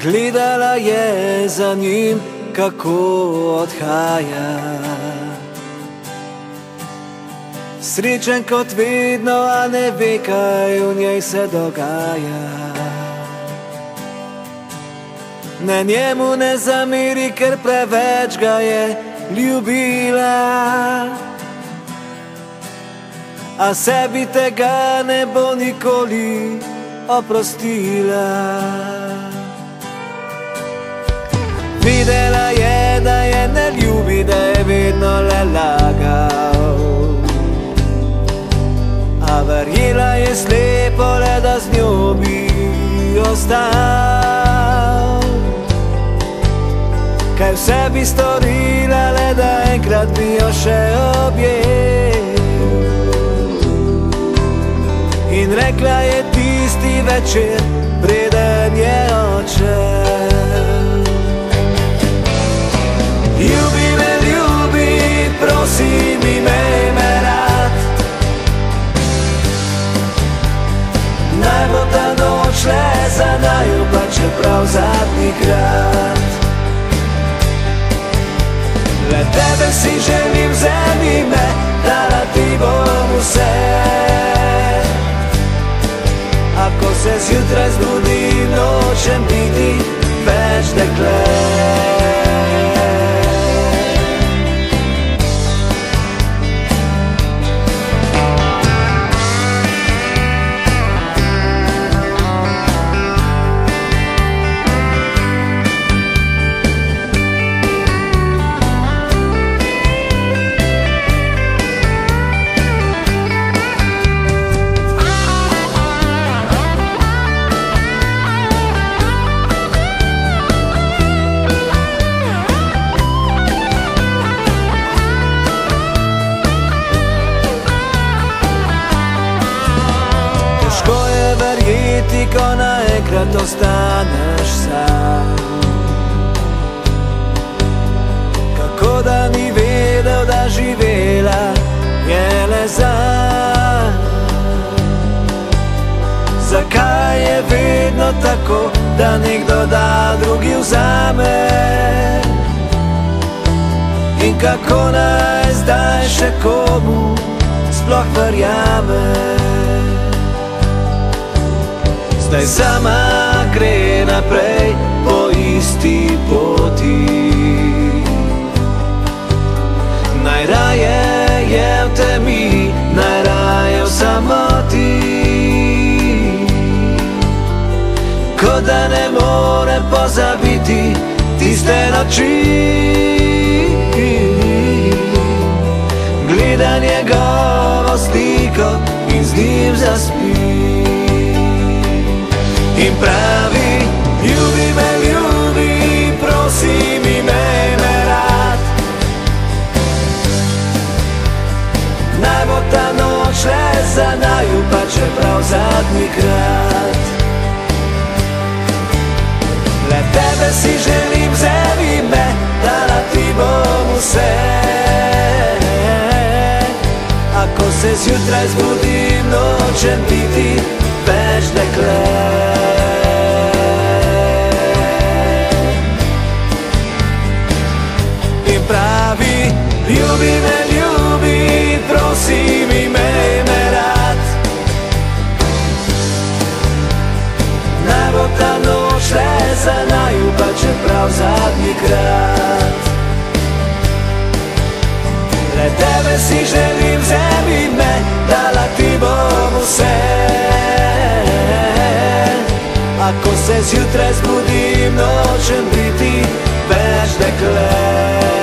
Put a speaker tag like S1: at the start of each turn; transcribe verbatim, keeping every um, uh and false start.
S1: Gledala je za njim, kako odhaja. Srečen kot vedno, a ne ve, kaj v njej se dogaja. Na njemu ne zameri, ker preveč ga je ljubila, a sebi tega ne bo nikoli oprostila. Videla je, da je ne ljubi, da je vedno le lagal, a verjela je slepo le, da z njo bi ostal. Kaj vse bi storila, le da enkrat bi jo še objel. In rekla je tisti večer, preden je odšel: ljubi me, ljubi, prosim, imej me rad. Naj bo ta noč le za naju, pa čeprav zadnjikrat. Le tebe si želim, vzemi me, dala ti bom vse. Ako se zjutraj zbudim, nočem biti več dekle. Ko naenkrat ostaneš sam, kako da ni vedel, da živela je le zanj. Zakaj je vedno tako, da nekdo da, drugi vzame? In kako naj zdaj še komu sploh verjame? Zdaj sama gre naprej po isti poti. Najraje je v temi, najraje v samoti. Kot da ne more pozabiti tiste noči, gleda njegovo sliko in z njim zaspi. In pravi: ljubi me, ljubi, prosim, imej me rad. Naj bo ta noč le za naju, pa čeprav zadnjikrat. Le tebe si želim, vzemi me, dala ti bom vse. Ako se zjutraj zbudim, nočem biti več dekle. Ljubi me, ljubi, prosim, imej me rad. Naj bo ta noč le za naju, pa čeprav zadnjikrat. Le tebe si želim, vzemi me, dala ti bom vse. Ako se zjutraj zbudim, nočem biti več dekle.